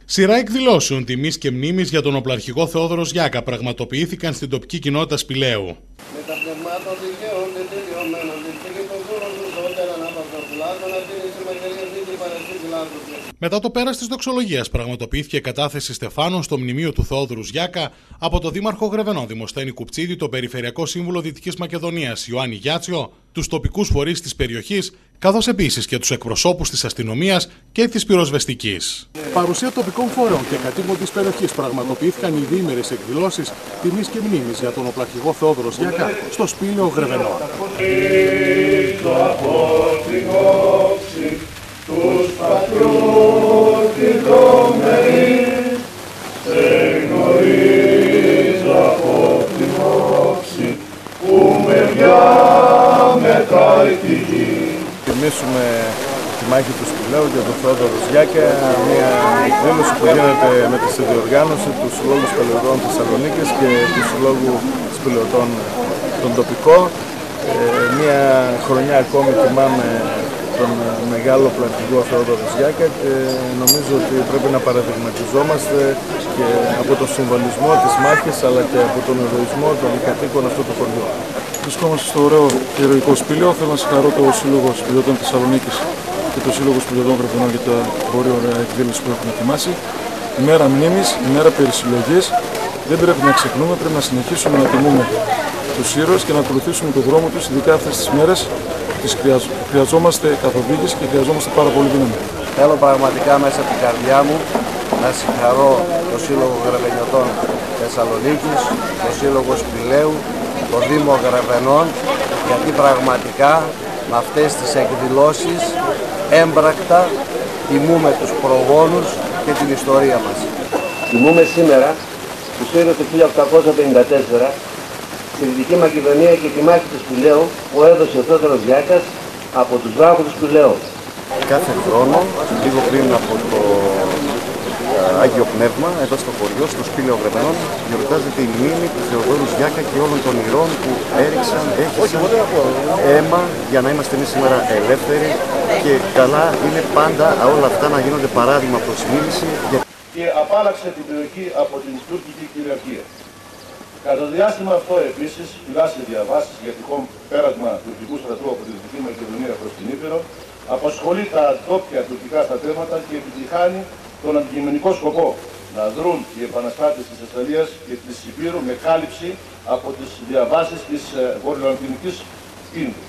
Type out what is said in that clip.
Σειρά εκδηλώσεων τιμής και μνήμης για τον οπλαρχηγό Θεόδωρο Γιάκα πραγματοποιήθηκαν στην τοπική κοινότητα Σπηλαίου. Μετά το πέρας της δοξολογίας πραγματοποιήθηκε η κατάθεση στεφάνων στο μνημείο του Θεόδωρου Γιάκα από τον Δήμαρχο Γρεβενών Δημοσθένη Κουψίδη, τον Περιφερειακό Σύμβουλο Δυτικής Μακεδονίας Ιωάννη Γιάτσιο, τους τοπικούς φορείς της περιοχής, καθώς επίσης και τους εκπροσώπους της αστυνομίας και της πυροσβεστικής. Παρουσία τοπικών φορέων και κατοίκων της περιοχής πραγματοποιήθηκαν οι διήμερες εκδηλώσεις τιμής και μνήμης για τον οπλαρχηγό Θεόδωρο Γιάκα στο Σπήλαιο Γρεβενών. Τους πατριώτες δρομεροί, σε γνωρίζω από την όψη που με διαμετράει τη γη. Τιμήσουμε τη μάχη του Σπηλαίου για τον Θεόδωρο Γιάκα, μια εκδήλωση που γίνεται με τη συνδιοργάνωση του Συλλόγου Σπηλαιωτών Θεσσαλονίκης και του Συλλόγου Σπηλαιωτών των τοπικών. Μια χρονιά ακόμη τιμάμε τον μεγάλο οπλαρχηγό Θεόδωρο Γιάκα και νομίζω ότι πρέπει να παραδειγματιζόμαστε και από τον συμβολισμό της μάχης αλλά και από τον ηρωισμό των κατοίκων αυτού του χωριού. Βρισκόμαστε στο ωραίο και ηρωικό Σπήλαιο. Θέλω να συγχαρώ το Σύλλογο Σπηλαιωτών Θεσσαλονίκης και το Σύλλογο Σπηλαιωτών Γρεβενών για τα πολύ ωραία εκδήλωση που έχουν ετοιμάσει. Ημέρα μνήμης, ημέρα περισυλλογής. Δεν πρέπει να ξεχνούμε, πρέπει να συνεχίσουμε να τιμούμε τους ήρωες και να ακολουθήσουμε τον δρόμο τους, ειδικά αυτές τις μέρες. Χρειαζόμαστε καθοδήγηση και χρειαζόμαστε πάρα πολύ δύναμη. Θέλω πραγματικά μέσα από την καρδιά μου να συγχαρώ το Σύλλογο Γρεβενιωτών Θεσσαλονίκης, το Σύλλογο Σπηλαίου, το Δήμο Γρεβενών, γιατί πραγματικά με αυτές τις εκδηλώσεις έμπρακτα τιμούμε τους προγόνους και την ιστορία μας. Τιμούμε σήμερα τους ήρωες του 1854 στη Δυτική Μακεδονία και τη μάχη του Σπηλαίου που έδωσε ο Θεόδωρος Γιάκας από τους βράχους του Σπηλαίου. Κάθε χρόνο, λίγο πριν από το Άγιο Πνεύμα, εδώ στο χωριό, στο Σπήλαιο Γρεβενών, γιορτάζεται η μνήμη του Θεοδώρου Γιάκα και όλων των ηρώων που έριξαν, έχησαν αίμα για να είμαστε εμείς σήμερα ελεύθεροι και καλά είναι πάντα όλα αυτά να γίνονται παράδειγμα προς μίληση. Και απάλλαξε την περιοχή από την τουρκική κυριαρχία. Κατά το διάστημα αυτό επίσης, φυλάσσεται διαβάσεις για τυχόν πέρασμα τουρκικού στρατού από τη Δυτική Μακεδονία προς την Ήπειρο, απασχολεί τα ντόπια τουρκικά στρατεύματα και επιτυχάνει τον αντικειμενικό σκοπό να δρουν οι επαναστάτες της Θεσσαλίας και της Υπήρου με κάλυψη από τις διαβάσεις της βορειοανατολικής Ίνδου.